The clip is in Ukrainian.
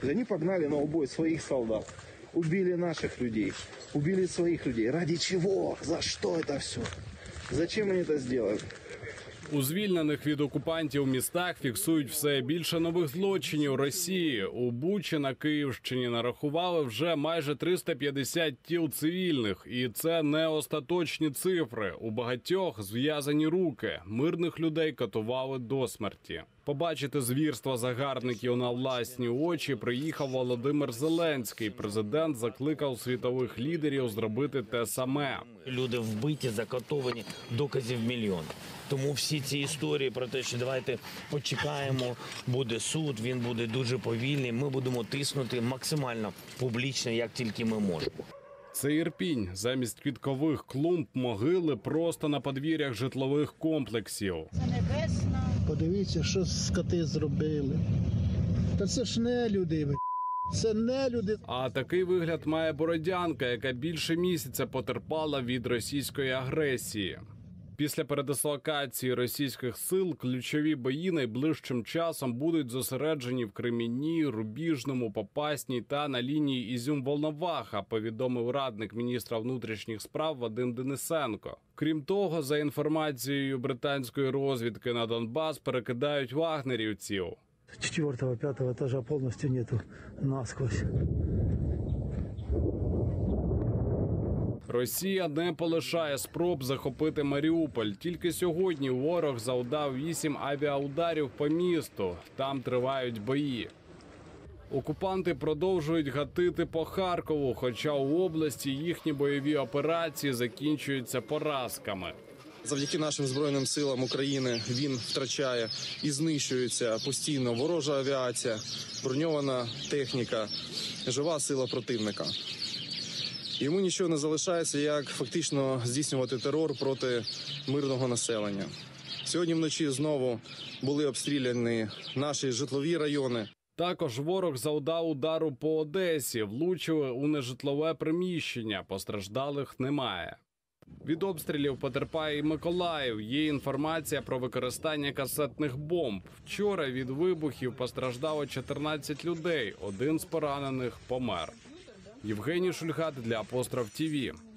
Они погнали на убой своих солдат, убили наших людей, убили своих людей. Ради чего? За что это все? Зачем они это сделали? У звільнених від окупантів містах фіксують все більше нових злочинів Росії. У Бучі на Київщині нарахували вже майже 350 тіл цивільних. І це не остаточні цифри. У багатьох зв'язані руки. Мирних людей катували до смерті. Побачити звірства загарбників на власні очі приїхав Володимир Зеленський. Президент закликав світових лідерів зробити те саме. Люди вбиті, закатовані, доказів мільйон. Тому всі ці історії про те, що давайте почекаємо, буде суд, він буде дуже повільний, ми будемо тиснути максимально публічно, як тільки ми можемо. Це Ірпінь. Замість квіткових клумб могили просто на подвір'ях житлових комплексів. Це небесна. Подивіться, що скоти зробили. Та це ж не люди. Це не люди. А такий вигляд має Бородянка, яка більше місяця потерпала від російської агресії. Після передислокації російських сил ключові бої найближчим часом будуть зосереджені в Кремінні, Рубіжному, Попасній та на лінії Ізюм-Волноваха, повідомив радник міністра внутрішніх справ Вадим Денисенко. Крім того, за інформацією британської розвідки, на Донбас перекидають вагнерівців. 4-5 етажа повністю нету насквозь. Росія не полишає спроб захопити Маріуполь. Тільки сьогодні ворог завдав 8 авіаударів по місту. Там тривають бої. Окупанти продовжують гатити по Харкову, хоча у області їхні бойові операції закінчуються поразками. Завдяки нашим Збройним силам України він втрачає і знищується постійно ворожа авіація, броньована техніка, жива сила противника. Йому нічого не залишається, як фактично здійснювати терор проти мирного населення. Сьогодні вночі знову були обстріляні наші житлові райони. Також ворог завдав удару по Одесі, влучили у нежитлове приміщення, постраждалих немає. Від обстрілів потерпає і Миколаїв. Є інформація про використання касетних бомб. Вчора від вибухів постраждало 14 людей, один з поранених помер. Євгеній Шульгат для Апостроф ТІВІ.